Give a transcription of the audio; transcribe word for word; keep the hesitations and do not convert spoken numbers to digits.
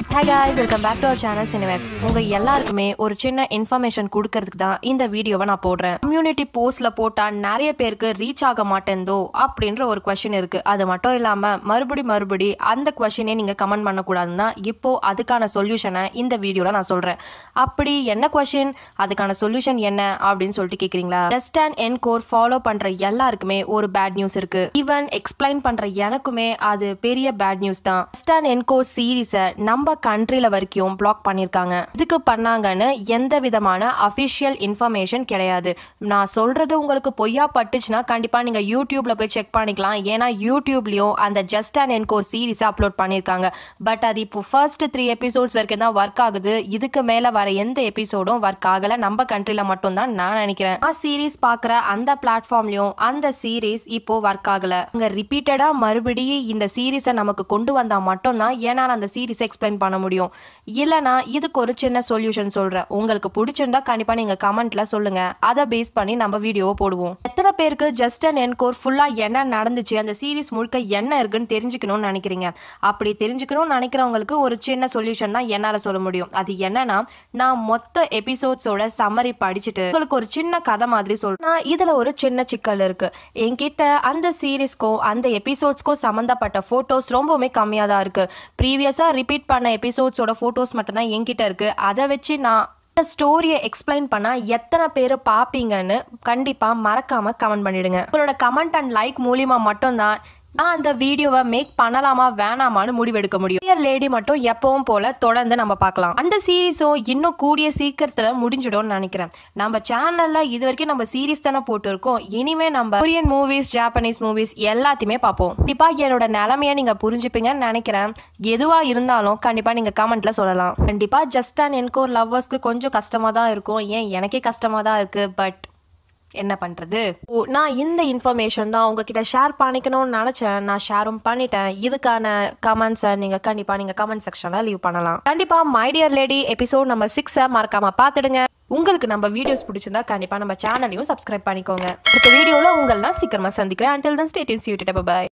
Hi guys, welcome back to our channel Cinevex. உங்க எல்லாருக்குமே ஒரு சின்ன இன்ஃபர்மேஷன் கொடுக்கிறதுக்கு தான் இந்த வீடியோவை நான் போடுறேன். கம்யூனிட்டி போஸ்ட்ல போட்டா நிறைய பேருக்கு ரீச் ஆக மாட்டேந்தோ அப்படின்ற ஒரு क्वेश्चन இருக்கு. அது மட்டும் இல்லாம மறுபடி மறுபடி அந்த क्वेश्चनே நீங்க கமெண்ட் பண்ண கூடாதுன்னா இப்போ அதுக்கான சொல்யூஷனை இந்த வீடியோல நான் சொல்றேன். அப்படி என்ன क्वेश्चन, அதுக்கான சொல்யூஷன் என்ன அப்படின்னு சொல்லிட்டு கேக்குறீங்களா? ஜஸ்ட் அண்ட் என்கோர் ஃபாலோ பண்ற எல்லாருக்குமே ஒரு பேட் நியூஸ் இருக்கு. ஈவன் எக்ஸ்பிளைன் பண்ற எனக்குமே அது பெரிய பேட் நியூஸ் தான். ஜஸ்ட் அண்ட் என்கோர் சீரிஸை நம்ம கண்ட்ரில வரைக்கும் பிளாக் பண்ணிருக்காங்க. இதுக்கு பண்ணாங்கன்னு எந்த விதமான அபிஷியல் இன்ஃபர்மேஷன் கிடையாது. நான் சொல்றது உங்களுக்கு பொய்யா பட்டுச்சுன்னா கண்டிப்பா நீங்க யூடியூப்ல போய் செக் பண்ணிக்கலாம். ஏன்னா யூடியூப்லயும் அந்த just and encore series upload பண்ணிருக்காங்க. பட் அது இப்போ ஃபர்ஸ்ட் த்ரீ எபிசோட்ஸ் வரைக்கும் தான் ஒர்க் ஆகுது. இதுக்கு மேல வர எந்த எபிசோடும் ஒர்க் ஆகல. நம்ம கண்ட்ரில மட்டும் தான் நான் நினைக்கிறேன். நான் சீரிஸ் பாக்குற அந்த பிளாட்ஃபார்ம்லயும் அந்த சீரிஸ் இப்போ ஒர்க் ஆகல. அங்க ரிப்பீட்டடா மறுபடியும் இந்த சீரிஸை நமக்கு கொண்டு வந்தா மட்டும் தான் ஏன்னா அந்த சீரிஸை எக்ஸ்பிளைன் பண்ண முடியும். இல்லனா இதுக்கு ஒரு சின்ன சொல்யூஷன் சொல்றேன். உங்களுக்கு பிடிச்சிருந்தா கண்டிப்பா நீங்க கமெண்ட்ல சொல்லுங்க. அதை பேஸ் பண்ணி நம்ம வீடியோவை போடுவோம். எத்தனை பேருக்கு ஜஸ்ட் அண்ட் என்கோர் ஃபுல்லா என்ன நடந்துச்சு, அந்த சீரிஸ் முழுக்க என்ன இருக்குன்னு தெரிஞ்சுக்கணும்னு நினைக்கிறீங்க? அப்படி தெரிஞ்சுக்கணும்னு நினைக்கிறவங்களுக்கு ஒரு சின்ன சொல்யூஷன் தான் என்னால சொல்ல முடியும். அது என்னன்னா, நான் மொத்த எபிசோட்ஸோட சம்மரி படிச்சுட்டு உங்களுக்கு ஒரு சின்ன கதை மாதிரி சொல்றேன். இதுல ஒரு சின்ன சிக்கல் இருக்கு. என்கிட்ட அந்த சீரிஸ்க்கும் அந்த எபிசோட்ஸ்க்கும் சம்பந்தப்பட்ட போட்டோஸ் ரொம்பவுமே கம்மியா தான் இருக்கு. ப்ரீவியஸா ரிப்பீட் பண்ண எபிசோட்ஸோட போட்டோஸ் மட்டும் தான் என்கிட்ட இருக்கு. அதை வச்சு நான் ஸ்டோரியை எக்ஸ்பிளைன் பண்ணா எத்தனை பேர் பாப்பீங்கன்னு கண்டிப்பா மறக்காம கமெண்ட் பண்ணிடுங்க. உங்களோட கமெண்ட் அண்ட் லைக் மூலியமா மட்டும்தான் நான் அந்த வீடியோவை மேக் பண்ணலாமா வேணாமான்னு முடிவெடுக்க முடியும். டியர் லேடி மட்டும் எப்பவும் போல தொடர்ந்து நம்ம பார்க்கலாம். அந்த சீரிஸும் இன்னும் கூடிய சீக்கிரத்துல முடிஞ்சிடும்னு நினைக்கிறேன். நம்ம சேனல்ல இது வரைக்கும் நம்ம சீரிஸ் தானே போட்டு இருக்கோம். இனிமே நம்ம கொரியன் மூவிஸ், ஜாப்பனீஸ் மூவிஸ் எல்லாத்தையுமே பார்ப்போம். கண்டிப்பா என்னோட நிலைமையை நீங்க புரிஞ்சுப்பீங்கன்னு நினைக்கிறேன். எதுவா இருந்தாலும் கண்டிப்பா நீங்க கமெண்ட்ல சொல்லலாம். கண்டிப்பா ஜஸ்ட் அண்ட் என்கோர் லவ்வர்ஸ்க்கு கொஞ்சம் கஷ்டமா தான் இருக்கும். ஏன் எனக்கே கஷ்டமா தான் இருக்கு. பட் என்ன பண்றது? நான் இந்த இன்ஃபர்மேஷன் தான் உங்ககிட்ட ஷேர் பண்ணிக்கணும்னு நினைச்சேன். நான் ஷேரும் பண்ணிட்டேன். இதுக்கான கமெண்ட்ஸை நீங்க கண்டிப்பா நீங்க கமெண்ட் செக்ஷன்ல லீவ் பண்ணலாம். கண்டிப்பா my dear lady episode number சிக்ஸை மறக்காம பாத்துடுங்க. உங்களுக்கு நம்ம வீடியோஸ் பிடிச்சிருந்தா கண்டிப்பா நம்ம சேனலையும் சப்ஸ்கிரைப் பண்ணிக்கோங்க. இந்த வீடியோல உங்களை நான் சீக்கிரமா சந்திக்கிறேன். Until then, stay tuned. See you. Bye bye.